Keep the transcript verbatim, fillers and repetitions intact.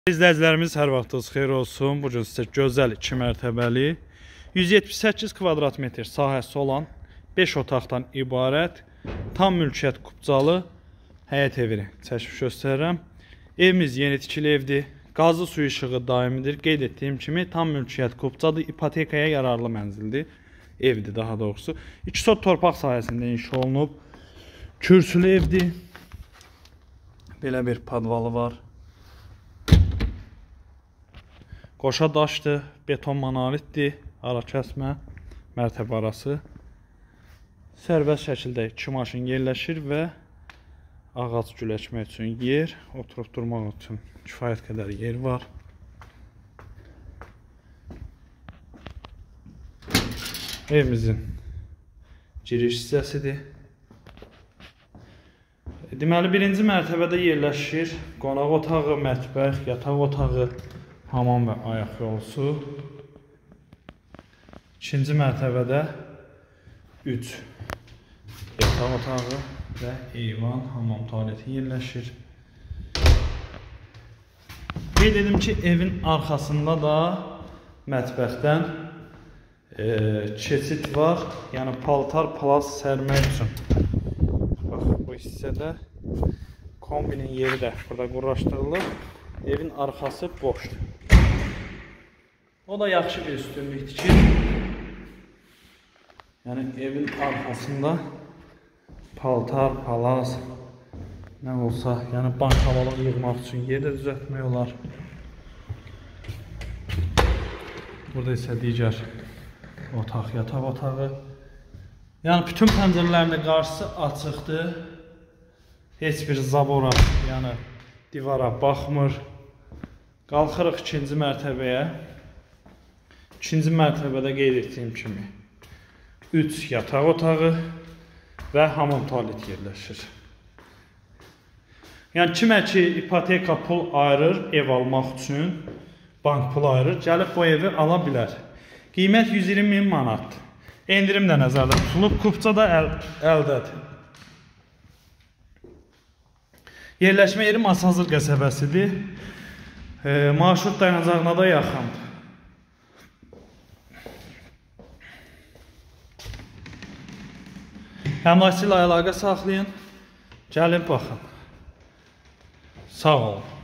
İzləyicilərimiz hər vaxtınız xeyir olsun. Bugün sizə gözəl iki mərtəbəli yüz yetmiş səkkiz kvadrat metr sahəsi olan beş otaqdan ibarət tam mülkiyyət kubcalı həyət evini çəkib göstərirəm. Evimiz yeni tikili evdir. Qazlı suyu işığı daimidir. Qeyd etdiyim kimi tam mülkiyyət kubcadır. İpotekaya yararlı mənzildir. Evdir daha doğrusu. İki sot torpaq sahəsində inşa olunub. Kürsülü evdir. Belə bir padvalı var. Qoşa daşdır, beton monolitdir, ara kəsmə, mərtəbə arası. Sərbəst şəkildə iki maşın yerləşir və ağac güləşmək üçün yer, oturub durmaq üçün kifayət qədər yer var. Evimizin giriş hissəsidir. Deməli, birinci mərtəbədə yerləşir qonaq otağı, mətbəx, yataq otağı, hamam və ayaq yolusu. İkinci mərtəbədə üç yataq otağı və eyvan, hamam tualeti yerləşir. Qeyd edim ki, evin arxasında da mətbəxdən e, keçid var. Yəni paltar plas sərmək üçün. Bax, bu hissədə kombinin yeri də burada quraşdırılır. Evin arxası boşdur. O da yaxşı bir üstünlükdir ki, yəni evin arxasında paltar, palaz, nə olsa, yəni bankavalıq yığmaq üçün yer də düzəltmək olar. Burada isə digər otaq, yataq otağı. Yəni bütün pəncərələrin qarşısı açıqdır. Heç bir zabora, yəni divara baxmır. Qalxırıq ikinci mərtəbəyə. İkinci mərtəbədə qeyd etdiyim kimi üç yataq otağı və hamam tualet yerləşir. Yəni kimə ki ipoteka pul ayırır ev almaq üçün, bank pul ayırır, gəlib bu evi ala bilər. Qiymət yüz iyirmi min manatdır. Endirim də nəzərdə tutulub, kubca da əl, əldədir. Yerləşmə yeri Masazır qəsəbəsidir. E, marşrut dayanacağına da yaxındır. Əmlakçı ilə əlaqə saxlayın. Gəlin baxın. Sağ olun.